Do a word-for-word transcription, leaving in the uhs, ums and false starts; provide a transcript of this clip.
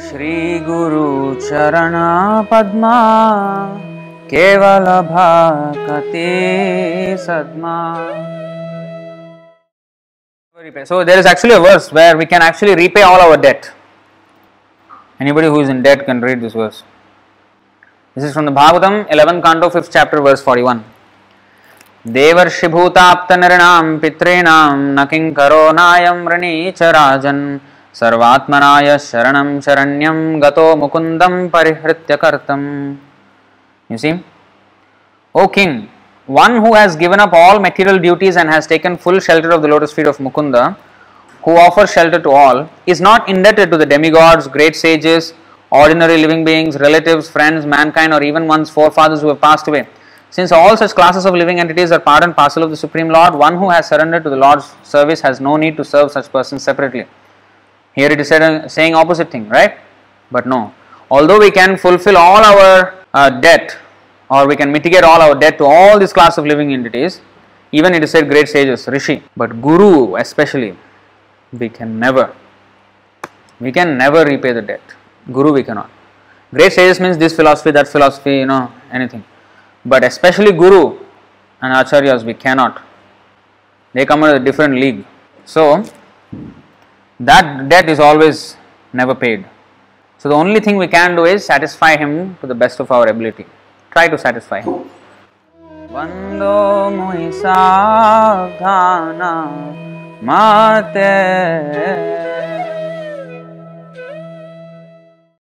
Shri Guru Charana Padma Kevala Bhakati Sadma. So there is actually a verse where we can actually repay all our debt. Anybody who is in debt can read this verse. This is from the Bhagavatam, eleventh canto, fifth chapter, verse forty-one. Devarshi bhutapta nirinam pitrinam naking karo nayam ranicha rajan sarvatmanaya sharanam sharanyam gato mukundam parihritya kartam. You see, O king, one who has given up all material duties and has taken full shelter of the lotus feet of Mukunda, who offers shelter to all, is not indebted to the demigods, great sages, ordinary living beings, relatives, friends, mankind, or even one's forefathers who have passed away. Since all such classes of living entities are part and parcel of the Supreme Lord, one who has surrendered to the Lord's service has no need to serve such persons separately. Here it is said, saying opposite thing, right? But no. Although we can fulfill all our uh, debt, or we can mitigate all our debt to all this class of living entities, even it is said great sages, Rishi, but Guru especially, we can never, we can never repay the debt. Guru we cannot. Great sages means this philosophy, that philosophy, you know, anything. But especially Guru and Acharyas, we cannot. They come under a different league. So, that debt is always never paid. So, the only thing we can do is satisfy him to the best of our ability. Try to satisfy him. Vando mui savdhana mate